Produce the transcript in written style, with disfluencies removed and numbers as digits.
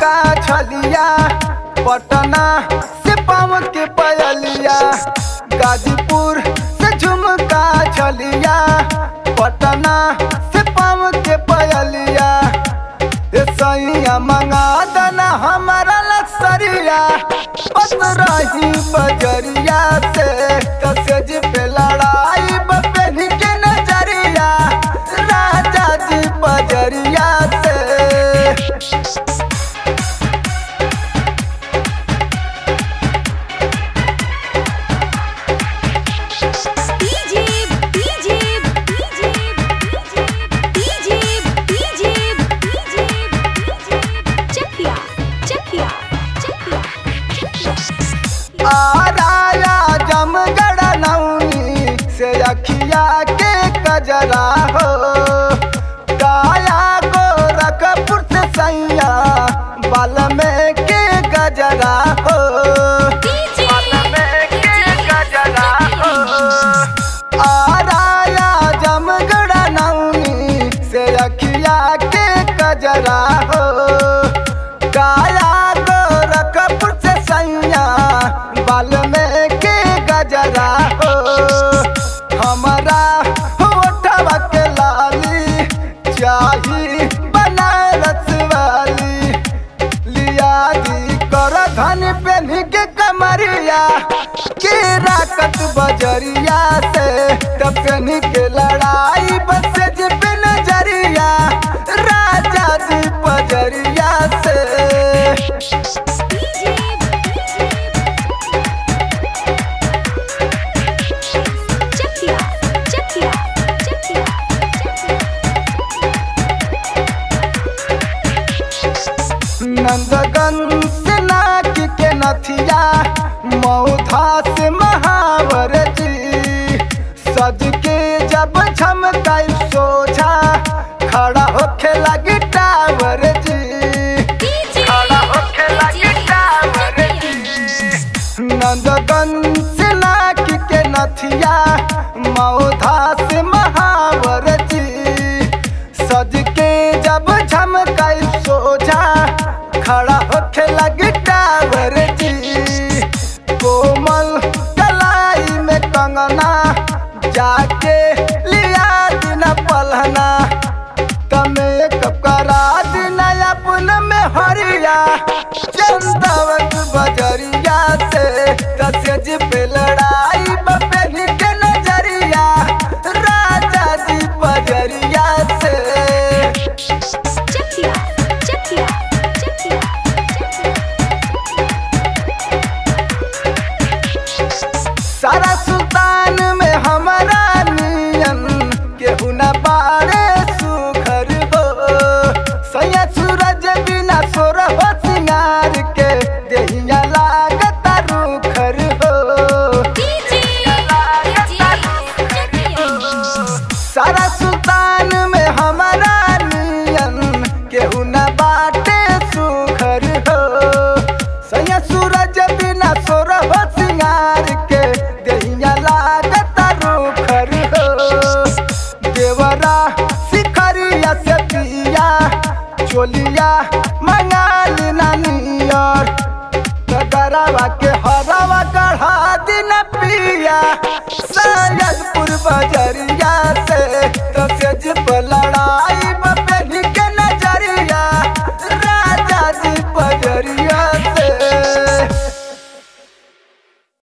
झुमका छलिया, पटना से पाँव के पयलिया, गाजीपुर से झुमका छलिया, पटना से पाँव के पयलिया। सैया मंगा दना हमारा लसरिया, पतरही बजरिया से कसेज पे लड़ाई बपनी के नजरिया, राजा जी बजरिया से। आराया जमगढ़ नौनी से अखिया के कजरा हो, काया गोरखपुर से सैया बाल में के गजरा हो, बाल में के गजरा हो। आराया जमगढ़ नौनी से अखिया के कजरा हो, काया गोरखपुर से सैया बाल में के गजरा हो। हमारा होठवा के लाली चाही बनारस वाली, लिया दी कर धन पेन्ही के कमरिया, के राकत बजरिया से तब पेन्ही के लड़ाई बसे पे नजरिया, राजा जी बजरिया से। नंदगंज से नाक के नथिया, मौधा से महावर जी, सज के जब झमकाई सोझा खड़ा होके लगी टावर जी, खड़ा होके लगी टावर जी। नंदगंज से नाक के नथिया, मौधा से महावर जी, सज के जब झमकाई सोझा खड़ा होके लगी टावर जी। कोमल कलाई में कंगना, जाके लिया दिन पलहना, तमे करा दिन अपन में हरिया, चंदवत बजरिया से कसेज पे लड़ाई बपनी के नजरिया, राजा जी बजरिया से। सारा सुल्तान में हमारा नियन केहू न बारे सुघर हो, सैया सूरज बिना सोर हो सिंगार के देहिया लागत रूखर हो। सारा सुल्तान में हमारा नियन केहू न बाटे सुघर हो, सैया सूरज बिना सोर हो सिंगार के देहिया लागत रूखर हो। देवरा शिखरिया से पिया चोलिया मंगाली नानियर, गरवा के हरवा गढ़ा दिन पिया, सैयदपुर बजरिया।